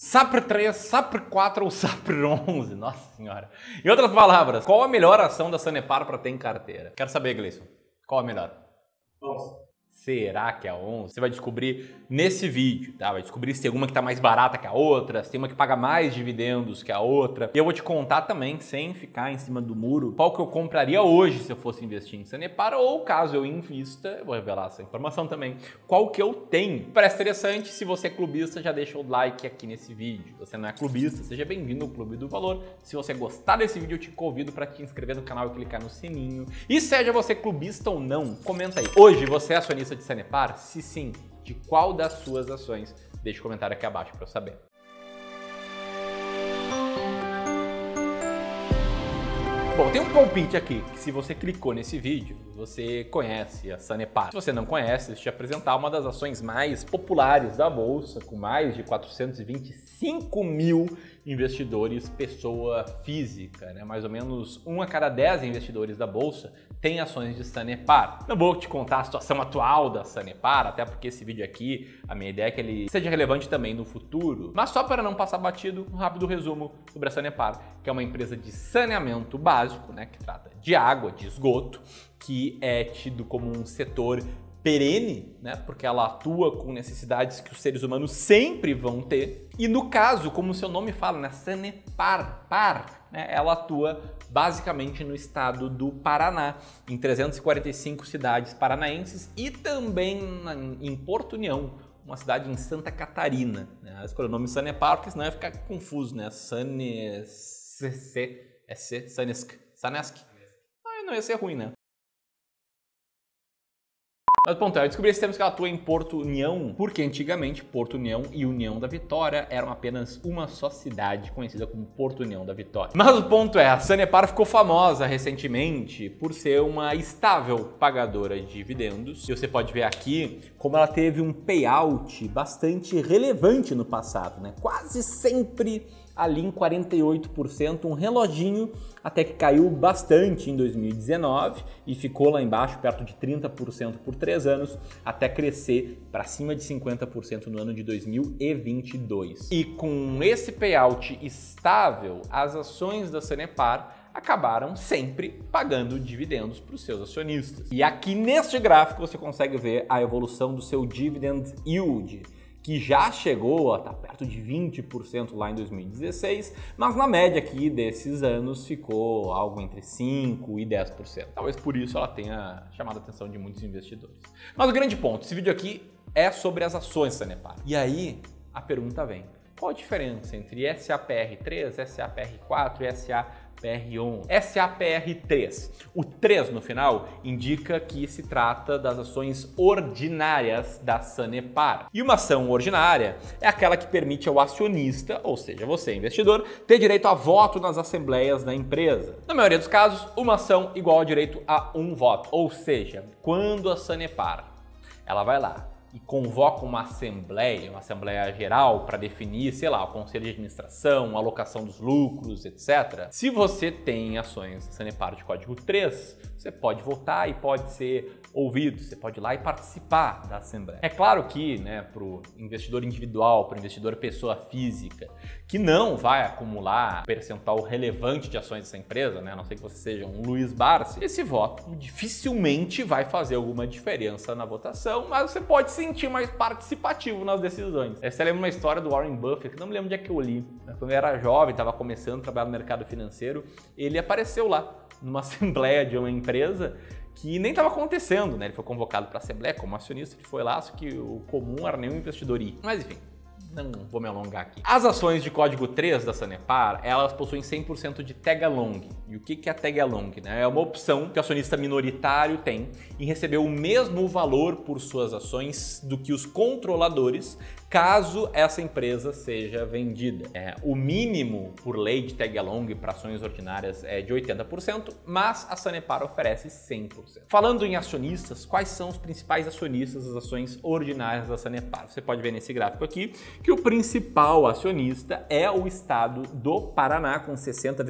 SAPR 3, SAPR 4 ou SAPR 11? Nossa senhora. Em outras palavras, qual a melhor ação da Sanepar para ter em carteira? Quero saber, Gleison. Qual a melhor? 11. Será que é a 11? Você vai descobrir nesse vídeo, tá? Vai descobrir se tem uma que tá mais barata que a outra, se tem uma que paga mais dividendos que a outra. E eu vou te contar também, sem ficar em cima do muro, qual que eu compraria hoje se eu fosse investir em Sanepar, ou caso eu invista, eu vou revelar essa informação também, qual que eu tenho. Parece interessante, se você é clubista, já deixa o like aqui nesse vídeo. Se você não é clubista, seja bem-vindo ao Clube do Valor. Se você gostar desse vídeo, eu te convido para te inscrever no canal e clicar no sininho. E seja você clubista ou não, comenta aí. Hoje você é acionista de Sanepar? Se sim, de qual das suas ações? Deixe um comentário aqui abaixo para eu saber. Bom, tem um palpite aqui, que se você clicou nesse vídeo, você conhece a Sanepar. Se você não conhece, deixa eu te apresentar uma das ações mais populares da Bolsa, com mais de 425 mil investidores, pessoa física, né? Mais ou menos 1 a cada 10 investidores da Bolsa tem ações de Sanepar. Não vou te contar a situação atual da Sanepar, até porque esse vídeo aqui, a minha ideia é que ele seja relevante também no futuro, mas só para não passar batido, um rápido resumo sobre a Sanepar, que é uma empresa de saneamento básico, né? Que trata de água, de esgoto, que é tido como um setor perene, né? Porque ela atua com necessidades que os seres humanos sempre vão ter. E no caso, como o seu nome fala, né? Sanepar, né? Ela atua basicamente no estado do Paraná, em 345 cidades paranaenses e também em Porto União, uma cidade em Santa Catarina. Né? Ela escolheu o nome Sanepar, porque senão ia ficar confuso, né? Sanesc. Não ia ser ruim, né? Mas ponto é, eu descobri esse termo que ela atua em Porto União, porque antigamente Porto União e União da Vitória eram apenas uma só cidade, conhecida como Porto União da Vitória. Mas o ponto é, a Sanepar ficou famosa recentemente por ser uma estável pagadora de dividendos. E você pode ver aqui como ela teve um payout bastante relevante no passado, né? Quase sempre ali em 48%, um reloginho, até que caiu bastante em 2019 e ficou lá embaixo, perto de 30% por 3 anos, até crescer para cima de 50% no ano de 2022. E com esse payout estável, as ações da Sanepar acabaram sempre pagando dividendos para os seus acionistas. E aqui neste gráfico você consegue ver a evolução do seu dividend yield, que já chegou a estar perto de 20% lá em 2016, mas na média aqui desses anos ficou algo entre 5% e 10%. Talvez por isso ela tenha chamado a atenção de muitos investidores. Mas o grande ponto, esse vídeo aqui é sobre as ações Sanepar. E aí a pergunta vem, qual a diferença entre SAPR3, SAPR4 e SAPR11? SAPR3. O 3 no final indica que se trata das ações ordinárias da Sanepar. E uma ação ordinária é aquela que permite ao acionista, ou seja, você investidor, ter direito a voto nas assembleias da empresa. Na maioria dos casos, uma ação igual a direito a um voto. Ou seja, quando a Sanepar ela vai lá e convoca uma assembleia geral para definir, sei lá, o conselho de administração, a alocação dos lucros, etc. Se você tem ações da Sanepar de código 3, você pode votar e pode ser ouvido, você pode ir lá e participar da assembleia. É claro que, né, para o investidor individual, para o investidor pessoa física, que não vai acumular percentual relevante de ações dessa empresa, né, a não ser que você seja um Luiz Barsi, esse voto dificilmente vai fazer alguma diferença na votação, mas você pode se sentir mais participativo nas decisões. Você lembra uma história do Warren Buffett, que não me lembro onde é que eu li. Quando eu era jovem, estava começando a trabalhar no mercado financeiro, ele apareceu lá numa assembleia de uma empresa que nem estava acontecendo, né? Ele foi convocado para a assembleia como acionista, ele foi lá, só que o comum era nenhum investidor ir. Mas enfim, não vou me alongar aqui. As ações de código 3 da Sanepar, elas possuem 100% de tag along. E o que é tag along? Né? É uma opção que o acionista minoritário tem em receber o mesmo valor por suas ações do que os controladores, caso essa empresa seja vendida. O mínimo por lei de tag along para ações ordinárias é de 80%, mas a Sanepar oferece 100%. Falando em acionistas, quais são os principais acionistas das ações ordinárias da Sanepar? Você pode ver nesse gráfico aqui que o principal acionista é o estado do Paraná, com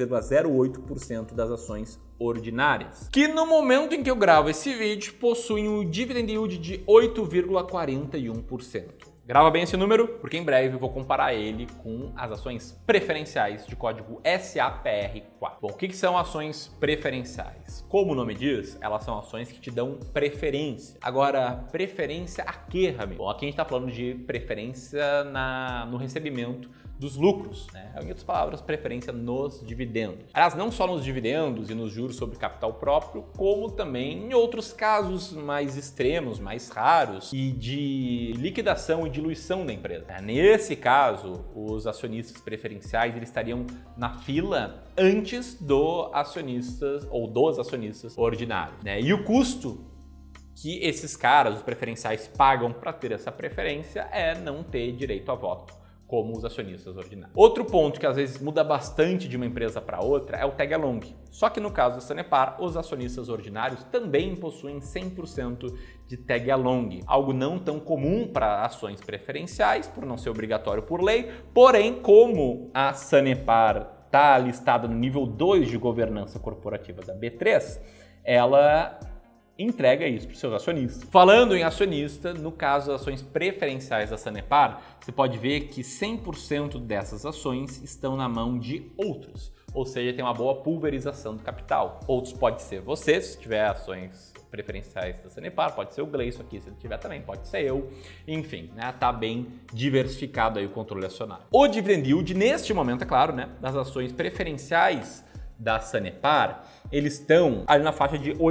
60,08% das ações ordinárias, que no momento em que eu gravo esse vídeo possuem um dividend yield de 8,41%. Grava bem esse número, porque em breve eu vou comparar ele com as ações preferenciais de código SAPR4. Bom, o que são ações preferenciais? Como o nome diz, elas são ações que te dão preferência. Agora, preferência a quê, Ramiro? Bom, aqui a gente está falando de preferência no recebimento dos lucros, né? Em outras palavras, preferência nos dividendos. Aliás, não só nos dividendos e nos juros sobre capital próprio, como também em outros casos mais extremos, mais raros e de liquidação e diluição da empresa. Nesse caso, os acionistas preferenciais eles estariam na fila antes dos acionistas ordinários, né? E o custo que esses caras, os preferenciais, pagam para ter essa preferência é não ter direito a voto como os acionistas ordinários. Outro ponto que às vezes muda bastante de uma empresa para outra é o tag along. Só que no caso da Sanepar, os acionistas ordinários também possuem 100% de tag along, algo não tão comum para ações preferenciais, por não ser obrigatório por lei, porém, como a Sanepar está listada no nível 2 de governança corporativa da B3, ela entrega isso para os seus acionistas. Falando em acionista, no caso das ações preferenciais da Sanepar, você pode ver que 100% dessas ações estão na mão de outros, ou seja, tem uma boa pulverização do capital. Outros pode ser você, se tiver ações preferenciais da Sanepar, pode ser o Gleison aqui, se ele tiver também, pode ser eu, enfim, né, tá bem diversificado aí o controle acionário. O dividend yield, neste momento, é claro, né, das ações preferenciais da Sanepar, eles estão ali na faixa de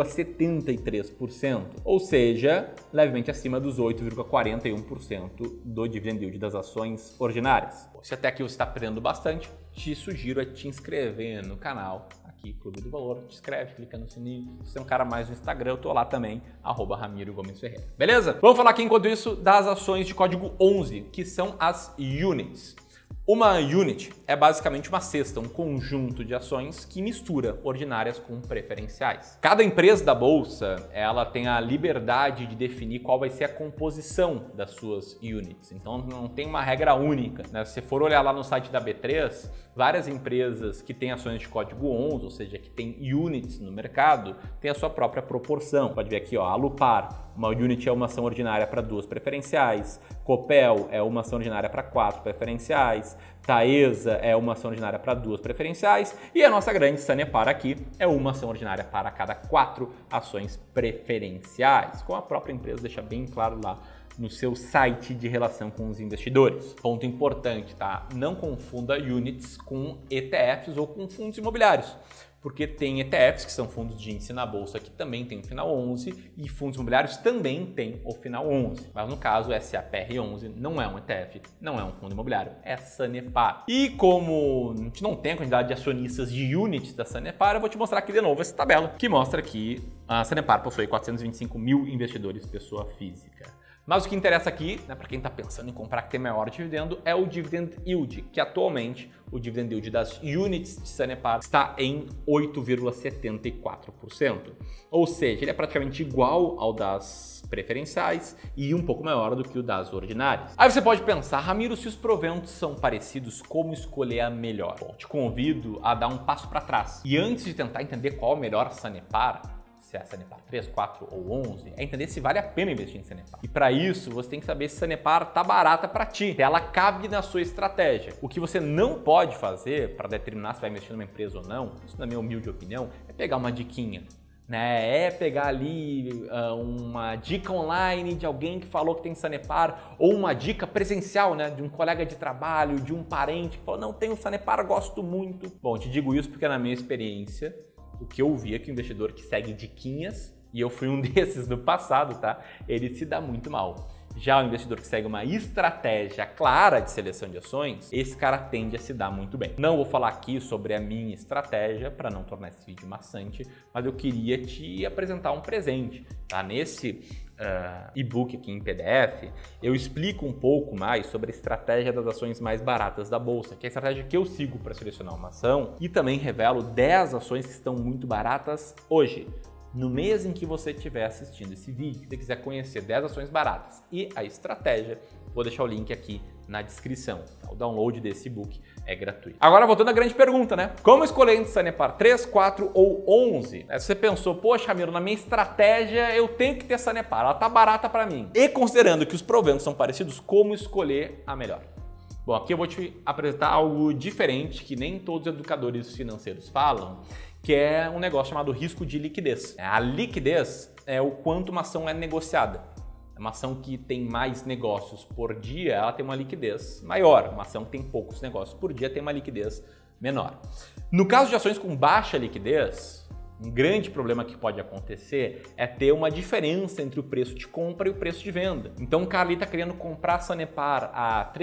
8,73%, ou seja, levemente acima dos 8,41% do dividend yield das ações ordinárias. Se até aqui você está aprendendo bastante, te sugiro a te inscrever no canal aqui, Clube do Valor, te inscreve, clica no sininho. Se você é um cara mais no Instagram, eu tô lá também, @RamiroGomesFerreira. Beleza? Vamos falar aqui, enquanto isso, das ações de código 11, que são as units. Uma unit é basicamente uma cesta, um conjunto de ações que mistura ordinárias com preferenciais. Cada empresa da bolsa, ela tem a liberdade de definir qual vai ser a composição das suas units. Então não tem uma regra única, né? Se você for olhar lá no site da B3, várias empresas que têm ações de código 11, ou seja, que têm units no mercado, têm a sua própria proporção. Pode ver aqui, ó, a Alupar, uma unit é uma ação ordinária para 2 preferenciais, Copel é uma ação ordinária para 4 preferenciais, Taesa é uma ação ordinária para 2 preferenciais e a nossa grande Sanepar aqui é uma ação ordinária para cada 4 ações preferenciais, como a própria empresa deixa bem claro lá no seu site de relação com os investidores. Ponto importante, tá? Não confunda units com ETFs ou com fundos imobiliários, porque tem ETFs, que são fundos de índice na bolsa, que também tem o final 11, e fundos imobiliários também tem o final 11. Mas no caso, SAPR11 não é um ETF, não é um fundo imobiliário, é Sanepar. E como a gente não tem a quantidade de acionistas de units da Sanepar, eu vou te mostrar aqui de novo essa tabela, que mostra que a Sanepar possui 425 mil investidores pessoa física. Mas o que interessa aqui, né, para quem está pensando em comprar que tem maior dividendo, é o dividend yield, que atualmente o dividend yield das units de Sanepar está em 8,74%. Ou seja, ele é praticamente igual ao das preferenciais e um pouco maior do que o das ordinárias. Aí você pode pensar, Ramiro, se os proventos são parecidos, como escolher a melhor? Bom, te convido a dar um passo para trás. E antes de tentar entender qual a melhor Sanepar, se é a Sanepar 3, 4 ou 11, é entender se vale a pena investir em Sanepar. E para isso, você tem que saber se Sanepar tá barata para ti, se ela cabe na sua estratégia. O que você não pode fazer para determinar se vai investir numa empresa ou não, isso na minha humilde opinião, é pegar uma diquinha, né? É pegar ali uma dica online de alguém que falou que tem Sanepar, ou uma dica presencial, né, de um colega de trabalho, de um parente que falou, não, tenho Sanepar, gosto muito. Bom, te digo isso porque na minha experiência, o que eu vi é que o investidor que segue diquinhas, e eu fui um desses no passado, tá? Ele se dá muito mal. Já o investidor que segue uma estratégia clara de seleção de ações, esse cara tende a se dar muito bem. Não vou falar aqui sobre a minha estratégia para não tornar esse vídeo maçante, mas eu queria te apresentar um presente, tá? Nesse e-book aqui em PDF, eu explico um pouco mais sobre a estratégia das ações mais baratas da bolsa, que é a estratégia que eu sigo para selecionar uma ação, e também revelo 10 ações que estão muito baratas hoje. No mês em que você estiver assistindo esse vídeo, se você quiser conhecer 10 ações baratas e a estratégia, vou deixar o link aqui na descrição. O download desse e-book é gratuito. Agora, voltando à grande pergunta, né? Como escolher entre Sanepar 3, 4 ou 11? Se você pensou, poxa, Ramiro, na minha estratégia eu tenho que ter Sanepar, ela tá barata para mim. E considerando que os proventos são parecidos, como escolher a melhor? Bom, aqui eu vou te apresentar algo diferente que nem todos os educadores financeiros falam, que é um negócio chamado risco de liquidez. A liquidez é o quanto uma ação é negociada. Uma ação que tem mais negócios por dia, ela tem uma liquidez maior. Uma ação que tem poucos negócios por dia tem uma liquidez menor. No caso de ações com baixa liquidez, um grande problema que pode acontecer é ter uma diferença entre o preço de compra e o preço de venda. Então o cara ali está querendo comprar a Sanepar a R$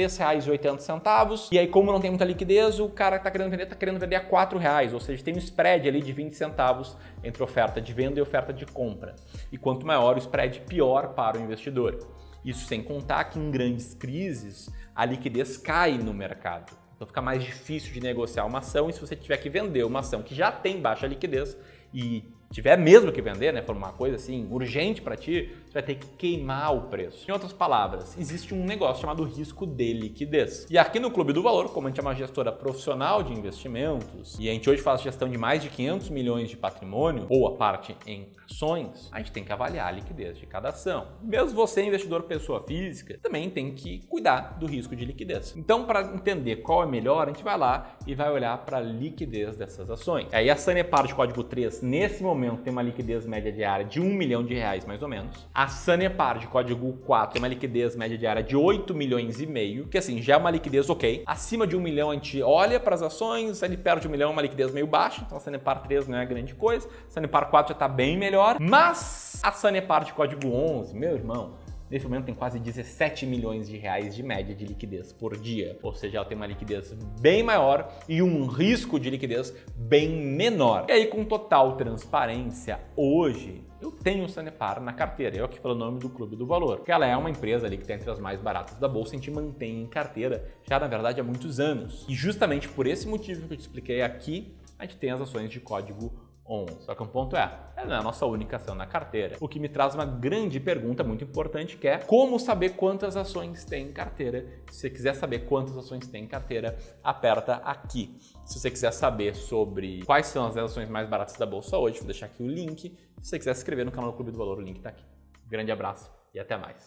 3,80 e aí, como não tem muita liquidez, o cara está querendo vender a R$ 4,00, ou seja, tem um spread ali de 20 centavos entre oferta de venda e oferta de compra. E quanto maior o spread, pior para o investidor. Isso sem contar que em grandes crises a liquidez cai no mercado. Então fica mais difícil de negociar uma ação, e se você tiver que vender uma ação que já tem baixa liquidez e tiver mesmo que vender, né, for uma coisa assim urgente para ti, você vai ter que queimar o preço. Em outras palavras, existe um negócio chamado risco de liquidez. E aqui no Clube do Valor, como a gente é uma gestora profissional de investimentos e a gente hoje faz gestão de mais de 500 milhões de patrimônio, ou a parte em ações, a gente tem que avaliar a liquidez de cada ação. Mesmo você, investidor pessoa física, também tem que cuidar do risco de liquidez. Então, para entender qual é melhor, a gente vai lá e vai olhar para a liquidez dessas ações. Aí a Sanepar de código 3, nesse momento, tem uma liquidez média diária de R$ 1 milhão, mais ou menos. A Sanepar de código 4 tem uma liquidez média diária de 8 milhões e meio, que assim, já é uma liquidez ok. Acima de 1 milhão a gente olha para as ações, ali perto de 1 milhão é uma liquidez meio baixa, então a Sanepar 3 não é grande coisa, a Sanepar 4 já está bem melhor, mas a Sanepar de código 11, meu irmão, nesse momento tem quase 17 milhões de reais de média de liquidez por dia. Ou seja, ela tem uma liquidez bem maior e um risco de liquidez bem menor. E aí, com total transparência, hoje eu tenho o Sanepar na carteira. Eu aqui falo o nome do Clube do Valor. Que ela é uma empresa ali que está entre as mais baratas da bolsa e a gente mantém em carteira já, na verdade, há muitos anos. E justamente por esse motivo que eu te expliquei aqui, a gente tem as ações de código 11. Só que um ponto ela não é a nossa única ação na carteira. O que me traz uma grande pergunta muito importante, que é como saber quantas ações tem em carteira. Se você quiser saber quantas ações tem em carteira, aperta aqui. Se você quiser saber sobre quais são as ações mais baratas da bolsa hoje, vou deixar aqui o link. Se você quiser se inscrever no canal do Clube do Valor, o link está aqui. Um grande abraço e até mais.